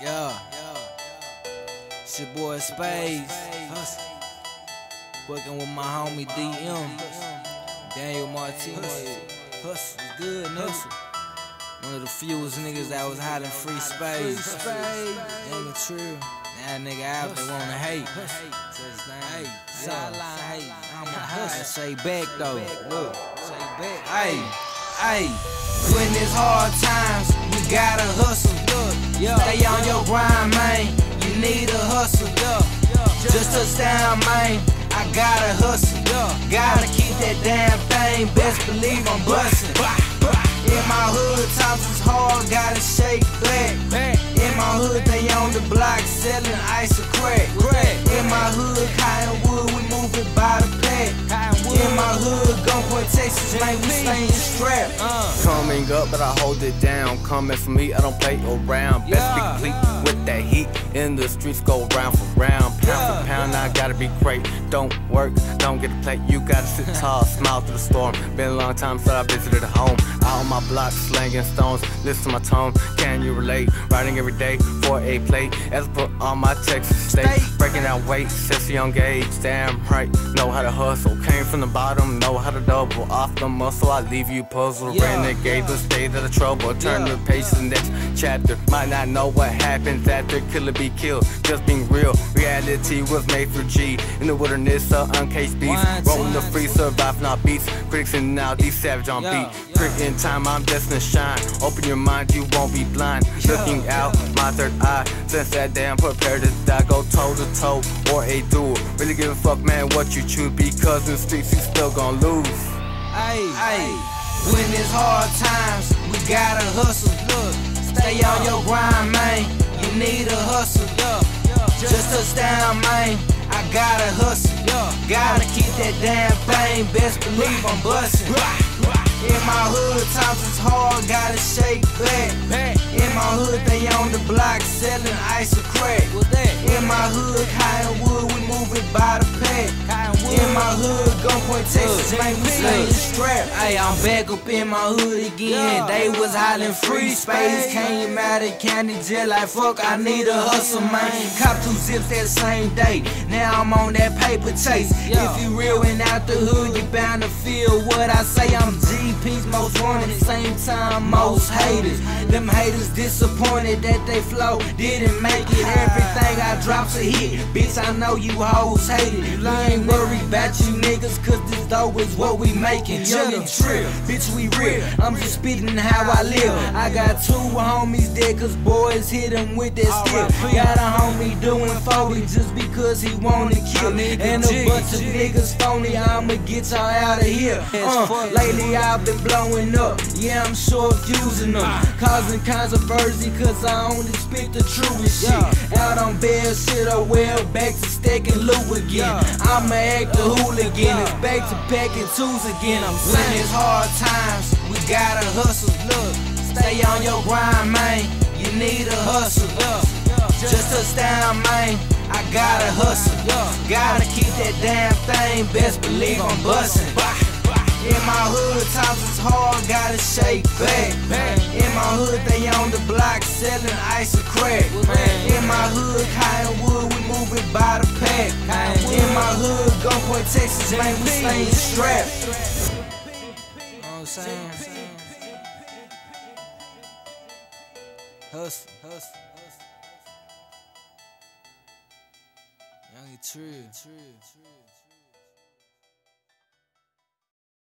Yeah, it's your boy Spades, working with my homie DM, Daniel Martinez. What's good, nigga? One of the fewest niggas that was hiding free Spades. Nigga true. Now nigga out they wanna hate. Hey, sideline hate. I'm a hustler. Say back though. Look, say back. Hey. When it's hard times, we gotta hustle. Stay on your grind, man. You need a hustle. Just touchdown, man. I gotta hustle. Gotta keep that damn thing. Best believe I'm bustin'. In my hood, times is hard. Gotta shake back. In my hood, they on the block selling ice or crack. In my hood, Cottonwood, we moving by the pack. In my hood, Gunpoint, Texas, man, we stayin' strapped. Coming up, but I hold it down. Coming for me, I don't play around. Best be complete with that heat. In the streets, go round for round. Pound for pound, I gotta be great. Don't work, don't get a plate. You gotta sit tall, smile through the storm. Been a long time since I visited home. Out on my block, slanging stones. Listen to my tone, can you relate? Riding every day for a plate. As I put on my Texas state. Breaking out weight, since a young age. Damn right, know how to hustle. Came from the bottom, know how to double off the muscle. I leave you puzzled. Renegade, the state of the trouble. Turn the page to the next chapter. Might not know what happens after killer be killed. Just being real, reality was made for G. In the wilderness of uncaged beasts. Rolling the free, surviving our beats. Critics and now these savage on beat. Crick in time, I'm destined to shine. Open your mind, you won't be blind. Looking out, my third eye. Since that day, I'm prepared to die. Go toe to toe or a duel. Really give a fuck, man, what you choose. Because in the streets, you still gon' lose. When it's hard times, we gotta hustle. Stay on your grind, man. You need a hustle. Just touchdown, man. I gotta hustle. Gotta keep that damn thing. Best believe I'm bustin'. In my hood, times is hard. Gotta shake back. In my hood, they on the block selling ice or crack. In my hood, Cottonwood, we moving by the pack. In my hood, Gunpoint, Texas, man, we stayin' strapped. Hey, I'm back up in my hood again. They was hiding free Spades. Came out of county jail like fuck, I need a hustle, man. Cop 2 zips that same day. Now I'm on that paper chase. If you real and out the hood, you bound to feel what I say. I'm GP's most wanted, same time most haters. Them haters disappointed that they flow didn't make it. Everything I drop's a hit. Bitch, I know you hoes hate it. You ain't worried about you niggas, cause this dough is what we making. Young and trill, bitch, we real. I'm just spitting how I live. I got 2 homies dead, cause boys hit them with that skill. Got a homie doing 40 just because he wanna kill. And a bunch of niggas phony, I'ma get y'all out of here. Lately I've been blowing up, yeah, I'm sure fusing them. Causing controversy, cause I only spit the truest shit. Out on bail shit, or well, back to stacking loot again. I'ma act a hooligan, it's back to packing 2s again. I'm saying it's hard times, we gotta hustle. Stay on your grind, man, you need a hustle. Just touchdown, man, I gotta hustle. Gotta keep that damn thing, best believe I'm bustin'. In my hood, times is hard, gotta shake back. In my hood, they on the block selling ice or crack. In my hood, Cottonwood, we moving by the pack. In my hood, Gunpoint, Texas, man, we stayin' strapped. You know what I'm saying? Hustle. Young and true.